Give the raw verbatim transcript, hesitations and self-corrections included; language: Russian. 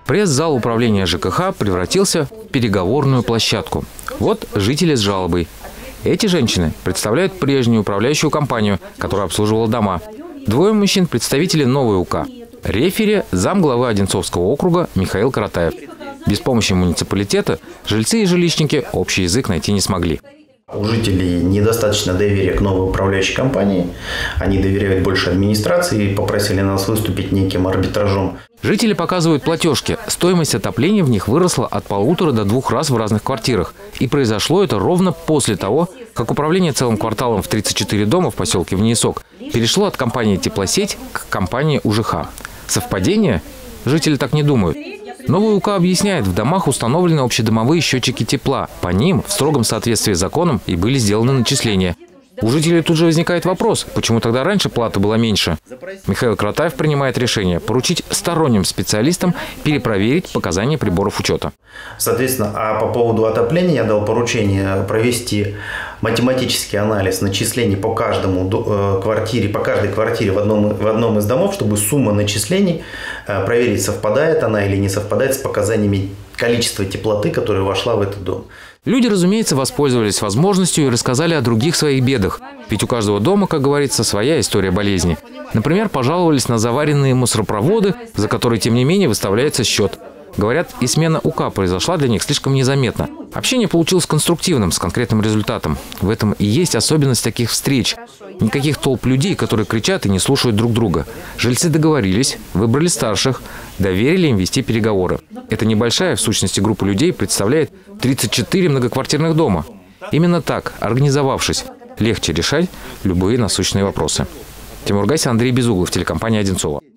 Пресс-зал управления ЖКХ превратился в переговорную площадку. Вот жители с жалобой. Эти женщины представляют прежнюю управляющую компанию, которая обслуживала дома. Двое мужчин – представители новой УК. Рефери – замглавы Одинцовского округа Михаил Каратаев. Без помощи муниципалитета жильцы и жилищники общий язык найти не смогли. У жителей недостаточно доверия к новой управляющей компании. Они доверяют больше администрации и попросили нас выступить неким арбитражом. Жители показывают платежки. Стоимость отопления в них выросла от полутора до двух раз в разных квартирах. И произошло это ровно после того, как управление целым кварталом в тридцать четыре дома в поселке Внеисок перешло от компании «Теплосеть» к компании УЖХ. Совпадение? Жители так не думают. Новая УК объясняет, в домах установлены общедомовые счетчики тепла. По ним, в строгом соответствии с законом, и были сделаны начисления. У жителей тут же возникает вопрос, почему тогда раньше плата была меньше? Михаил Каратаев принимает решение поручить сторонним специалистам перепроверить показания приборов учета. Соответственно, а по поводу отопления я дал поручение провести математический анализ начислений по каждому квартире, по каждой квартире в одном, в одном из домов, чтобы сумма начислений проверить, совпадает она или не совпадает с показаниями количества теплоты, которая вошла в этот дом. Люди, разумеется, воспользовались возможностью и рассказали о других своих бедах. Ведь у каждого дома, как говорится, своя история болезни. Например, пожаловались на заваренные мусоропроводы, за которые, тем не менее, выставляется счет. Говорят, и смена УК произошла для них слишком незаметно. Общение получилось конструктивным, с конкретным результатом. В этом и есть особенность таких встреч. Никаких толп людей, которые кричат и не слушают друг друга. Жильцы договорились, выбрали старших, доверили им вести переговоры. Эта небольшая, в сущности, группа людей представляет тридцать четыре многоквартирных дома. Именно так, организовавшись, легче решать любые насущные вопросы. Тимур Гайсин, Андрей Безуглов, телекомпания «Одинцово».